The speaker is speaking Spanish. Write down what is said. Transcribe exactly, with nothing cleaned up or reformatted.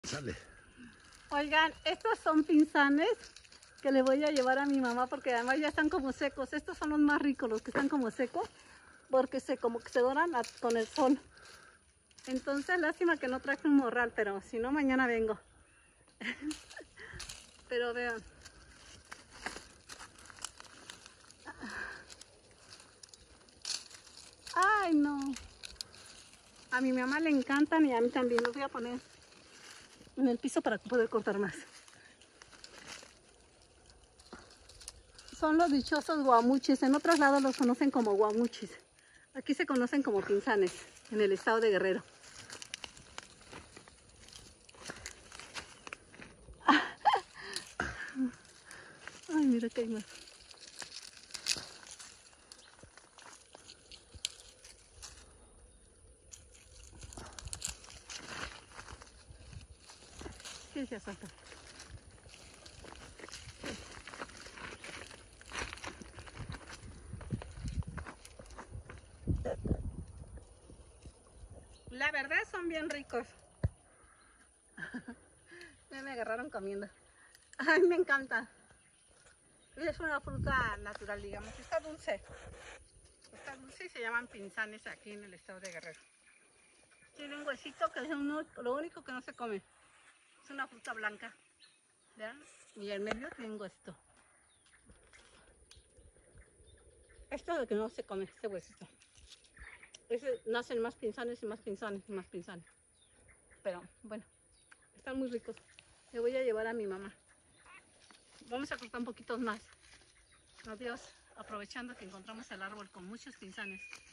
Sale. Oigan, estos son pinzanes que le voy a llevar a mi mamá porque además ya están como secos. Estos son los más ricos, los que están como secos, porque se como que se doran a, con el sol. Entonces, lástima que no traje un morral, pero si no, mañana vengo. Pero vean. Ay, no. A mi mamá le encantan y a mí también. Los voy a poner en el piso para poder cortar más. Son los dichosos guamuchis. En otros lados los conocen como guamuchis. Aquí se conocen como pinzanes en el estado de Guerrero. Ay, mira que hay más. Sí, se salta. La verdad son bien ricos. Ya me agarraron comiendo. Ay, me encanta. Es una fruta natural, digamos. Está dulce. Está dulce y se llaman pinzanes aquí en el estado de Guerrero. Tiene un huesito que es uno, lo único que no se come. Es una fruta blanca. ¿Vean? Y en medio tiene un huesito. Esto es lo que no se come, este huesito. Ese, nacen más pinzanes y más pinzanes y más pinzanes. Pero bueno, están muy ricos. Le voy a llevar a mi mamá. Vamos a cortar un poquito más. Adiós. Aprovechando que encontramos el árbol con muchos pinzanes.